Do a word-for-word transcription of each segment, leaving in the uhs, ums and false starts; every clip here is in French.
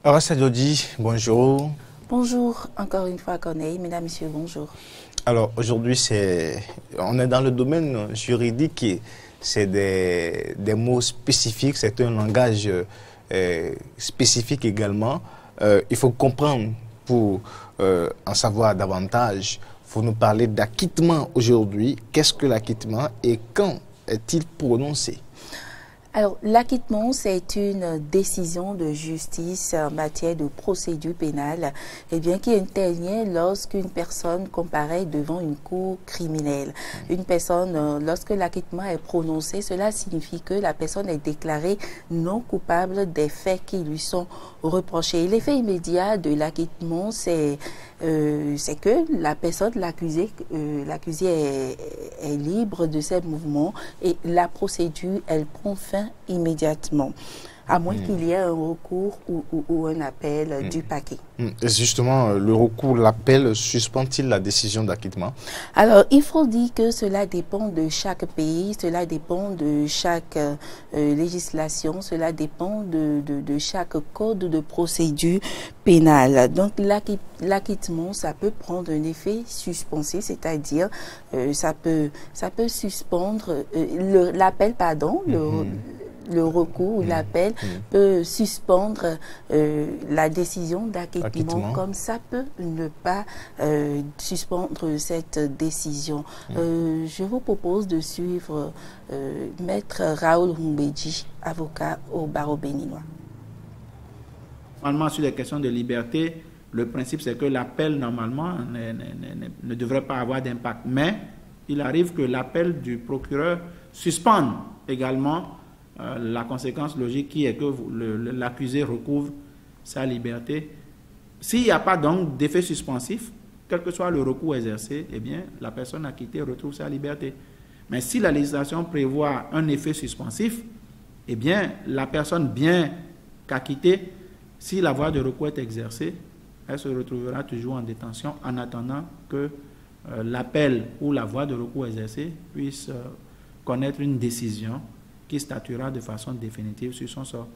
Horace Adjodji, bonjour. Bonjour, encore une fois Corneille, mesdames, messieurs, bonjour. Alors aujourd'hui, c'est, on est dans le domaine juridique et c'est des, des mots spécifiques, c'est un langage euh, spécifique également. Euh, il faut comprendre pour euh, en savoir davantage. Il faut nous parler d'acquittement aujourd'hui. Qu'est-ce que l'acquittement et quand est-il prononcé? Alors, l'acquittement, c'est une décision de justice en matière de procédure pénale, et bien qui intervient lorsqu'une personne comparaît devant une cour criminelle. Une personne, lorsque l'acquittement est prononcé, cela signifie que la personne est déclarée non coupable des faits qui lui sont reprochés. L'effet immédiat de l'acquittement, c'est euh, c'est que la personne, l'accusé, euh, l'accusé est, est libre de ses mouvements et la procédure, elle prend fin immédiatement, à moins mmh. qu'il y ait un recours ou, ou, ou un appel mmh. du parquet. Mmh. Et justement, le recours, l'appel, suspend-il la décision d'acquittement? Alors, il faut dire que cela dépend de chaque pays, cela dépend de chaque euh, législation, cela dépend de, de, de chaque code de procédure pénale. Donc, l'acquittement, ça peut prendre un effet suspensif, c'est-à-dire euh, ça peut, ça peut suspendre euh, l'appel, pardon, mmh. le le recours ou mmh. l'appel mmh. peut suspendre euh, la décision d'acquittement, comme ça peut ne pas euh, suspendre cette décision. Mmh. Euh, je vous propose de suivre euh, Maître Raoul Humbedji, avocat au barreau béninois. Normalement, sur les questions de liberté, le principe c'est que l'appel, normalement, ne, ne, ne, ne devrait pas avoir d'impact. Mais il arrive que l'appel du procureur suspende également Euh, la conséquence logique qui est que l'accusé recouvre sa liberté. S'il n'y a pas donc d'effet suspensif, quel que soit le recours exercé, eh bien, la personne acquittée retrouve sa liberté. Mais si la législation prévoit un effet suspensif, eh bien, la personne bien qu'acquittée, si la voie de recours est exercée, elle se retrouvera toujours en détention en attendant que euh, l'appel ou la voie de recours exercée puisse euh, connaître une décision qui statuera de façon définitive sur son sort.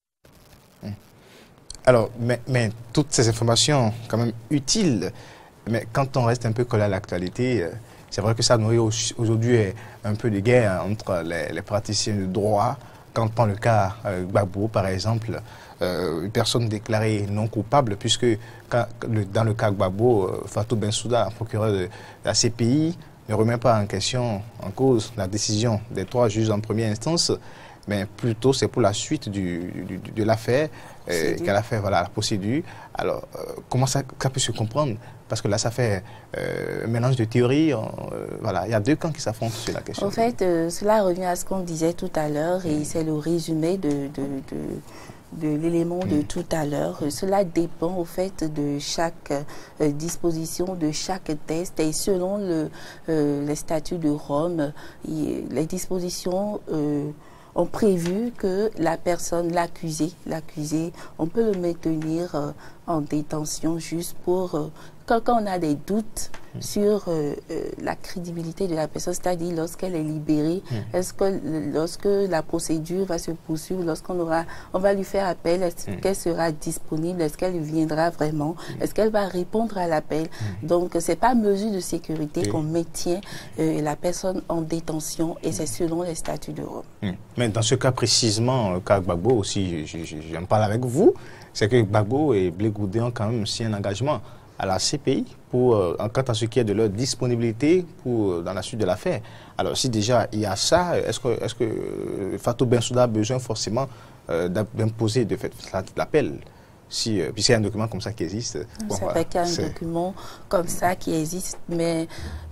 Alors, mais, mais toutes ces informations, quand même utiles, mais quand on reste un peu collé à l'actualité, c'est vrai que ça nourrit aujourd'hui un peu de guerre entre les, les praticiens du droit. Quand on prend le cas euh, Gbagbo, par exemple, euh, une personne déclarée non coupable, puisque quand, le, dans le cas Gbagbo, euh, Fatou Bensouda, procureur de, de la C P I, ne remet pas en question, en cause, la décision des trois juges en première instance, mais plutôt c'est pour la suite du, du, de l'affaire euh, qu'elle a fait, voilà, la procédure. Alors, euh, comment ça, ça peut se comprendre? Parce que là, ça fait euh, un mélange de théories. Euh, voilà, il y a deux camps qui s'affrontent sur la question. En fait, euh, cela revient à ce qu'on disait tout à l'heure, et mmh. c'est le résumé de... de, de... de l'élément de tout à l'heure. Cela dépend au fait de chaque euh, disposition, de chaque test, et selon le, euh, les statuts de Rome, y, les dispositions euh, ont prévu que la personne, l'accusé, l'accusé, on peut le maintenir euh, en détention juste pour... Euh, quand, quand on a des doutes mmh. sur euh, euh, la crédibilité de la personne, c'est-à-dire lorsqu'elle est libérée, mmh. est-ce que lorsque la procédure va se poursuivre, lorsqu'on aura, on va lui faire appel, est-ce mmh. qu'elle sera disponible, est-ce qu'elle viendra vraiment, mmh. est-ce qu'elle va répondre à l'appel. mmh. Donc, c'est pas mesure de sécurité oui. qu'on maintient euh, la personne en détention, et mmh. c'est selon les statuts de Rome. mmh. Mais dans ce cas précisément, le cas Gbagbo aussi, j'en parle avec vous, c'est que Gbagbo et Blé Goudé ont quand même signé un engagement à la C P I pour, euh, en quant à ce qui est de leur disponibilité pour, euh, dans la suite de l'affaire. Alors, si déjà il y a ça, est-ce que, est-ce que euh, Fatou Bensouda a besoin forcément euh, d'imposer de fait l'appel? Si, euh, puisqu'il y a un document comme ça qui existe. Bon, c'est vrai qu'il y a un document comme ça qui existe, mais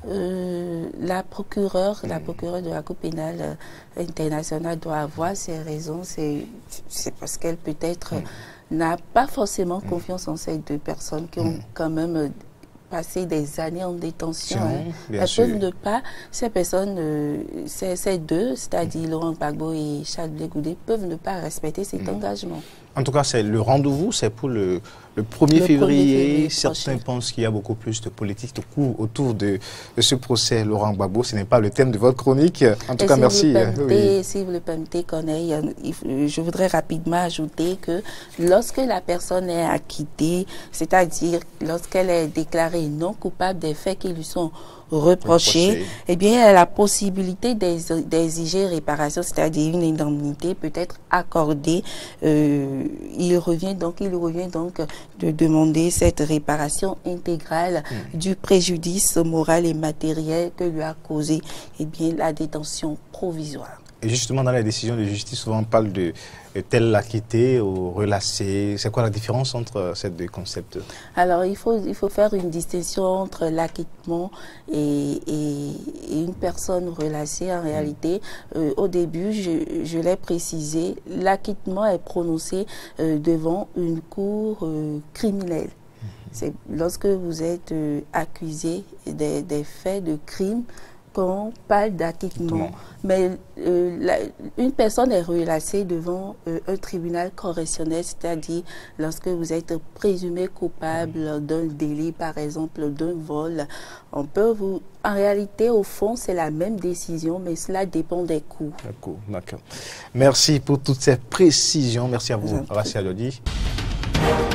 euh, la procureure, mmh. la procureure de la Cour pénale internationale doit avoir ses raisons. C'est parce qu'elle peut être... Mmh. n'a pas forcément mmh. confiance en ces deux personnes qui ont mmh. quand même passé des années en détention. Hein. Elles sûr. peuvent ne pas, ces personnes, euh, ces, ces deux, c'est-à-dire mmh. Laurent Gbagbo et Charles Blé Goudé, peuvent ne pas respecter cet mmh. engagement. En tout cas, c'est le rendez-vous, c'est pour le, le premier février. Certains pensent qu'il y a beaucoup plus de politique de cours autour de, de ce procès. Laurent Gbagbo, ce n'est pas le thème de votre chronique. En tout Et cas, si merci. Vous permettez, oui. Si vous le permettez, Corneille, je voudrais rapidement ajouter que lorsque la personne est acquittée, c'est-à-dire lorsqu'elle est déclarée non coupable des faits qui lui sont reprochés, Reproché. eh bien, elle a la possibilité d'exiger réparation, c'est-à-dire une indemnité peut être accordée. Euh, il revient donc, il revient donc de demander cette réparation intégrale mmh. du préjudice moral et matériel que lui a causé, eh bien, la détention provisoire. Et justement, dans les décisions de justice, souvent on parle de tel acquitté ou relâché. C'est quoi la différence entre ces deux concepts? Alors, il faut, il faut faire une distinction entre l'acquittement et, et, et une personne relâchée. En réalité, euh, au début, je, je l'ai précisé, l'acquittement est prononcé euh, devant une cour euh, criminelle. C'est lorsque vous êtes euh, accusé des, des faits de crime qu'on parle d'acquittement. Mais euh, la, une personne est relâchée devant euh, un tribunal correctionnel, c'est-à-dire lorsque vous êtes présumé coupable d'un délit, par exemple d'un vol. On peut vous... En réalité, au fond, c'est la même décision, mais cela dépend des cours. D'accord. Merci pour toutes ces précisions. Merci à vous, Rassia Dodi.